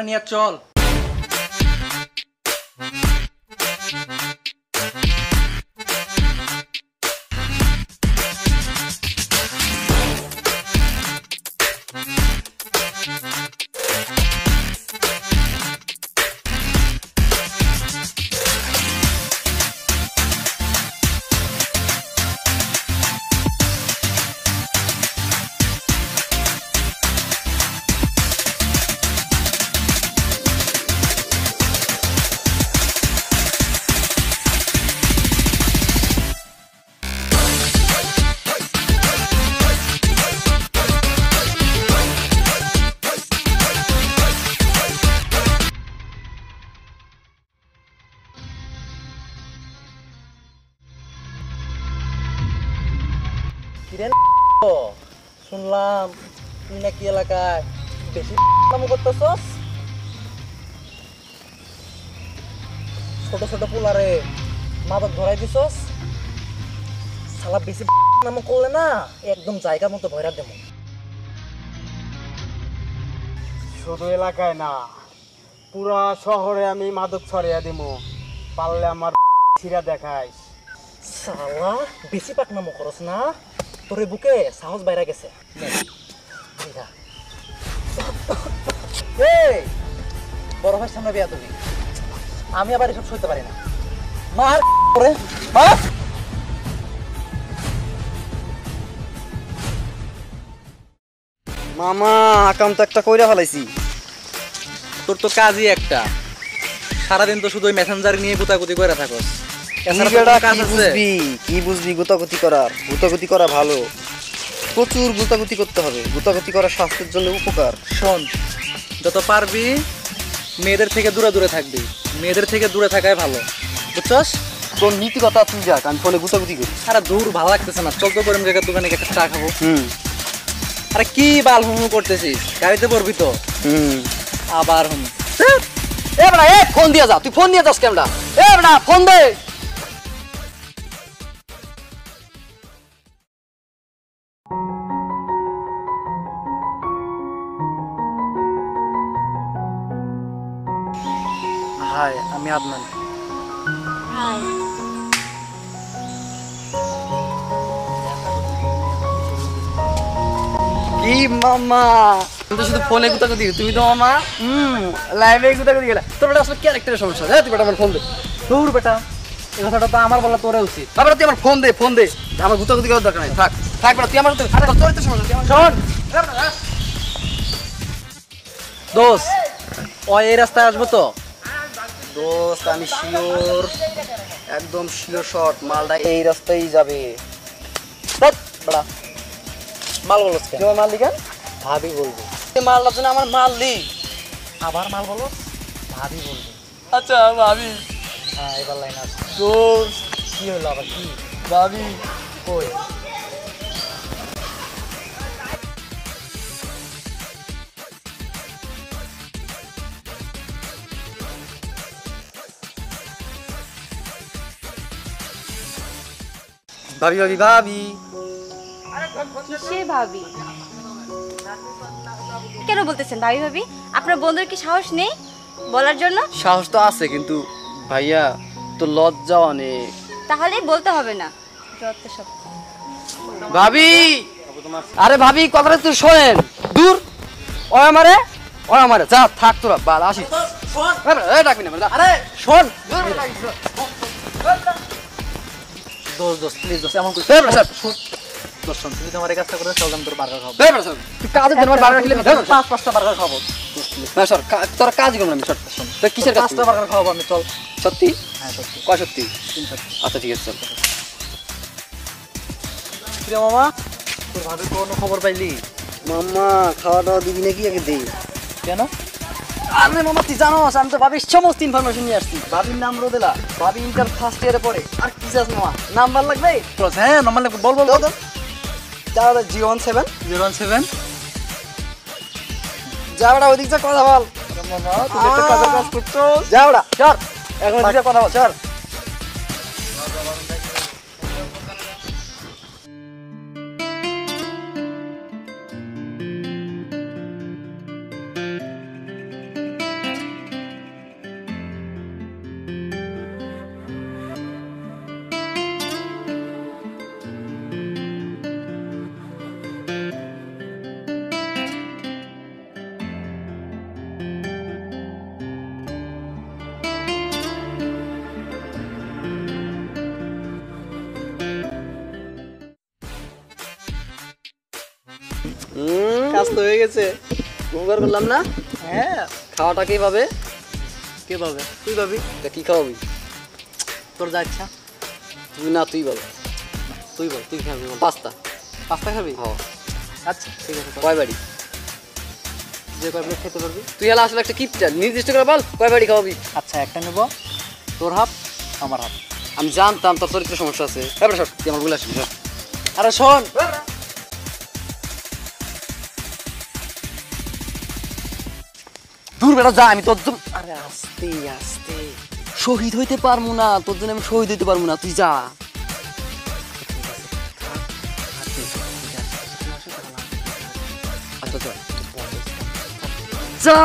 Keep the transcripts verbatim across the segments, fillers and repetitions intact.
নিয়ে চল। শুনলাম তুই নাকি এলাকায় বেশি কাম করতেছস, ছোট ছোট পোলারে মাদক ধরাই দিছস। শালা বেশি নাম করলে না একদম জায়গা মতো ভয়রা দেব। শুধু এলাকায় না, পুরা শহরে আমি মাদক ছড়িয়ে দিব, পারলে আমার ছিড়া দেখাইস। শালা বেশি পাকনামো করস না, তোর বুকে সাহস বাইরা গেছে। বড় ভাই সামনে বিয়া তুমি, আমি আবার এসব সইতে পারি না। মার করে মার। মামা আকাম তো একটা কইরা ফেলাইছি। তোর তো কাজই একটা, সারাদিন তো শুধু ওই মেসেঞ্জার নিয়ে গুতাগুতি করে থাকস। কি বুঝবি গুতাগুতি করার? গুতাগুতি করা ভালো, প্রচুর গুতাগুতি করতে হবে। গুতাগুতি করা স্বাস্থ্যের জন্য উপকার। শোন, যত পারবি মেয়েদের থেকে দূরে দূরে থাকবি, মেয়েদের থেকে দূরে থাকাই ভালো, বুঝছস? তোর নীতি কথা তুই যাক, আমি ফোনে গুতাগুতি করি। আরে দূর ভালো লাগতেছে না, চল তো করে জায়গায় দোকানে একটা চা খাবো। হুম। আরে কি বাল হুম করতেছিস, গাড়িতে পড়বি তো। হুম। আবার হুম। এ বড়া, এ ফোন দিয়া যা, তুই ফোন নিয়ে যাস কেমডা? এ বড়া ফোন দে। হাই, আমি আদনান। হাই। কি মামা, তুমি তো শুধু ফোনে গুতাগুতি, তুমি তো মামা হুম লাইভে গুতাগুতি গেলা। তোর বেটা আসলে ক্যারেক্টারের সমস্যা। হ্যাঁ, তুই বেটা আমার ফোন দে। দূর বেটা, এই কথাটা তো আমার বলা তোরে উচিত। বাবা তুই আমার ফোন দে, ফোন দে। আমার গুতাগুতি করার দরকার নাই, থাক থাক বেটা, তুই আমার তো আরে তোর তো সমস্যা, তুই আমার শোন দোস্ত, ও এই রাস্তায় আসবো তো? দোস্ত আমি শিওর, একদম শিওর শট, মালটা এই রাস্তায় যাবে। বড়া মাল বলছ কেন? মাল দিকেন ভাবি বলবি। মালটা জন্য আমার মাল দি। আবার মাল বলো, ভাবি বলবি। আচ্ছা ভাবি। হ্যাঁ, এবার লাইন আছে। দোস্ত কি হলো আবার? কি ভাবি কই? ভাবি ভাবি ভাবি কিসের ভাবি? কেন বলতেছেন ভাবি ভাবি? আপনার বন্ধুর কি সাহস নেই বলার জন্য? সাহস তো আছে, কিন্তু ভাইয়া তো লজ্জা অনেক। তাহলে বলতে হবে না। যত সব। ভাবি, আরে ভাবি কথাটা তুই শোনেন। দূর, ও আমারে ও আমারে যা থাক তোরা, বাল আসিস। এই ডাকবি না। আরে শোন, দোস্ত দোস্ত প্লিজ দোস্ত এমন করিস। এই বেটা স্যার, দোস্ত শোন, তুই তো আমার এই কাজটা করে চল, আমি তোর বার্গার খাবো। এই বেটা স্যার, তুই কাজের জন্য বারবার খেলে পাঁচ পাঁচটা বার্গার খাবো। না স্যার, তোর কাজ করব না আমি। স্যার তুই কিসের কাজ? পাঁচটা বার্গার খাবো আমি, চল। সত্যি? হ্যাঁ সত্যি। কয় সত্যি? তিন সত্যি। আচ্ছা ঠিক আছে চল। কিরে মামা, তোর ভাবি কোনো খবর পাইলি? মাম্মা খাওয়া দাওয়া দিবি নাকি আগে দে। কেন? আরে মামা তুই জানোস আমি তো ভাবির সমস্ত ইনফরমেশন নিয়ে আসছি। ভাবির নাম রোদেলা, ভাবি ইন্টার ফার্স্ট ইয়ারে পড়ে। আর কি চাস মামা, নাম্বার লাগবে? হ্যাঁ নাম্বার লাগবে, বল বল বল। যাওয়া zero one seven zero one seven. যাওয়াটা ওইদিক যা কথা বল। মামা তুমি একটা কাজের কাজ করছো। যাওয়াটা চল, এখন ওইদিকে কথা বল চল। কাজ তো হয়ে গেছে। উপকার করলাম না? হ্যাঁ। খাওয়াটা কে পাবে? কে পাবে? তুই পাবি। তা কি খাওয়াবি? তোর যা ইচ্ছা। তুই না তুই বল। তুই বল, তুই খাবি বল। পাস্তা। পাস্তা খাবি? হ্যাঁ। আচ্ছা ঠিক আছে। কয় বাড়ি? যে কয় প্লেট খেতে পারবি। তুই হলে আসলে একটা কিপটা, নির্দিষ্ট করে বল কয় বাড়ি খাওয়াবি। আচ্ছা একটা নেব, তোর হাফ আমার হাফ। আমি জানতাম তোর চরিত্র সমস্যা আছে। এবারে সর, তুই আমার বলে আসবি। আরে শোন, দূর বেটা যা, আমি তোর জন্য আরে আস্তে আস্তে। শহীদ হইতে পারবো না, তোর জন্য আমি শহীদ হইতে পারবো না, তুই যা। আচ্ছা চল যা।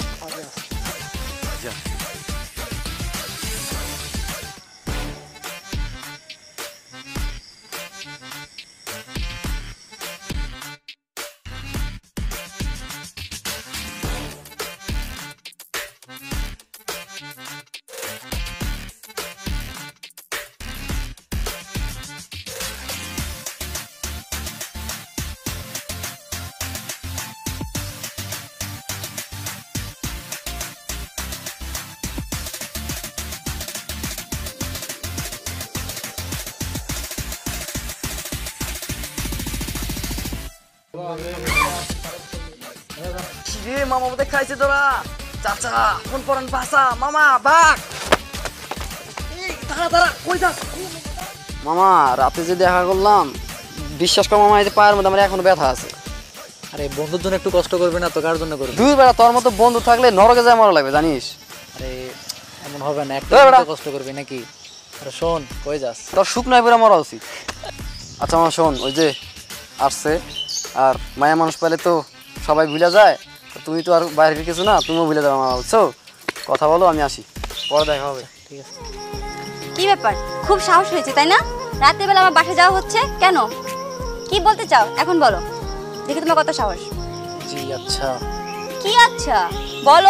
রে মামা বোধহয় খাইছে তোরা। চাচা ফোন পরান বাসা, মামা বাঘ। দাঁড়া দাঁড়া, কই যাস? মামা রাতে যে দেখা করলাম, বিশ্বাস কর মামা, এই যে পায়ের মধ্যে আমার এখনো ব্যথা আছে। আরে বন্ধুর জন্য একটু কষ্ট করবি না তো কার জন্য করবি? দুই বেলা তোর মতো বন্ধু থাকলে নরকে যায় মরা লাগবে জানিস। আরে এমন হবে না, একটু এই বেটা। কষ্ট করবি নাকি? আরে শোন, কই যাস? তোর সুখ নাই বেড়া মরা উচিত। আচ্ছা মামা শোন, ওই যে আসছে, আর মায়া মানুষ পেলে তো সবাই ভুলে যায়, তো তুমি তো আর বাইরের কিছু না, তুমিও ভুলে যাবে মামা, বুঝছো? কথা বলো, আমি আসি, পরে দেখা হবে। ঠিক আছে। কি ব্যাপার, খুব সাহস হয়েছে তাই না? রাতের বেলা আমার বাসায় যাওয়া হচ্ছে কেন? কি বলতে চাও এখন বলো, দেখি তোমার কত সাহস। জি আচ্ছা। কি আচ্ছা বলো,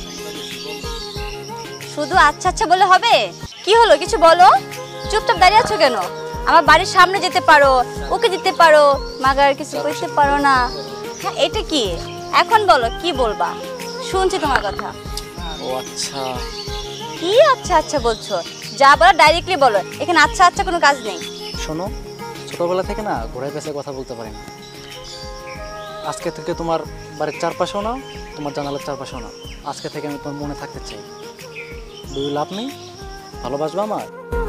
শুধু আচ্ছা আচ্ছা বলে হবে? কি হলো, কিছু বলো। চুপচাপ দাঁড়িয়ে আছো কেন? আমার বাড়ির সামনে যেতে পারো, ওকে যেতে পারো, মাগার কিছু করতে পারো না। হ্যাঁ এটা কি, এখন বলো কি বলবা, শুনছি তোমার কথা। ও আচ্ছা। কি আচ্ছা আচ্ছা বলছো? যা বলো ডাইরেক্টলি বলো, এখানে আচ্ছা আচ্ছা কোনো কাজ নেই। শোনো, ছোটবেলা থেকে না ঘোড়ায় পেছে কথা বলতে পারি না। আজকে থেকে তোমার বাড়ির চারপাশেও না, তোমার জানালার চারপাশেও না, আজকে থেকে আমি তোমার মনে থাকতে চাই। দুই লাভ নেই, ভালোবাসবা আমার?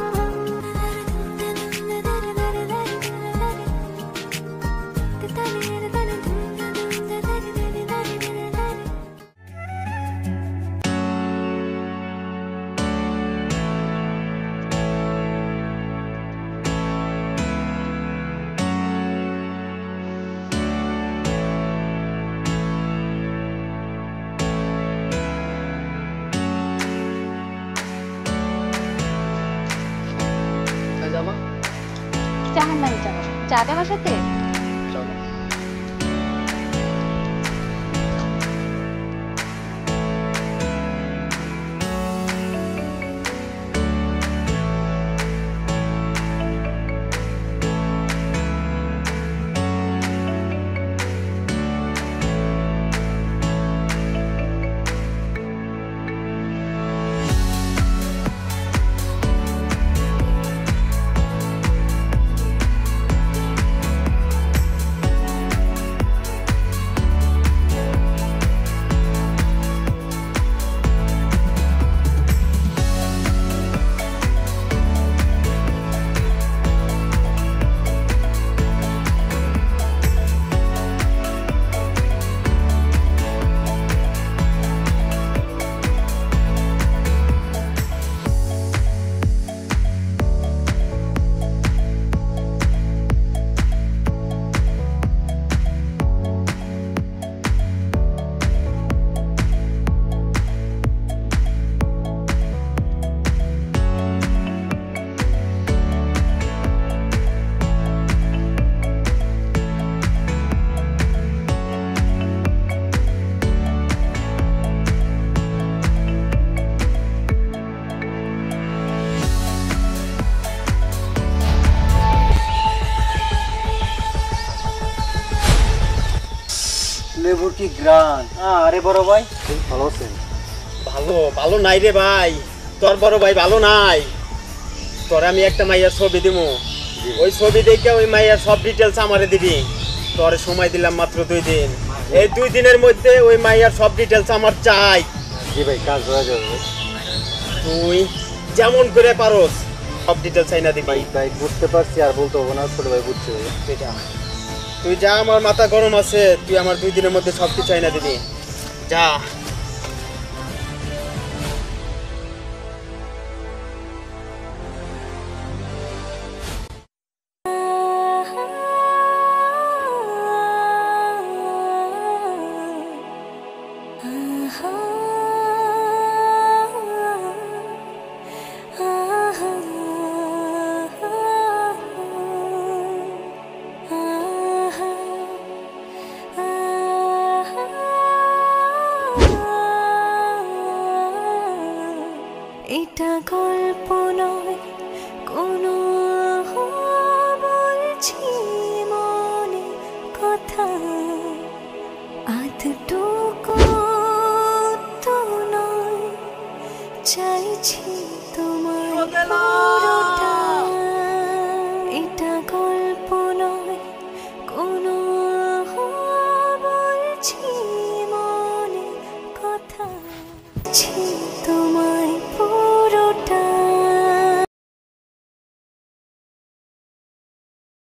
চাহান না যাবো, যাবে আমার সাথে? কি গ্রান। আরে বড় ভাই ভালো আছেন? ভালো ভালো নাই রে ভাই, তোর বড় ভাই ভালো নাই। তোর আমি একটা মাইয়ার ছবি দিমু, ওই ছবি দেখে ওই মাইয়ার সব ডিটেলস আমারে দিবি। তোর সময় দিলাম মাত্র দুই দিন, এই দুই দিনের মধ্যে ওই মাইয়ার সব ডিটেলস আমার চাই। জি ভাই, কাজ হয়ে যাবে। তুই যেমন করে পারোস সব ডিটেলস চাই না দিবি। ভাই বুঝতে পারছি, আর বলতে হবে না, ছোট ভাই বুঝছে। তুই যা, তুই যা, আমার মাথা গরম আছে, তুই আমার দুই দিনের মধ্যে সব কিছু চাই না দিবি, যা। এটা গল্প নয় কোনো, বলছি মনে কথা, আধটুকু তো নয়, চাইছি তোমার পুরোটা।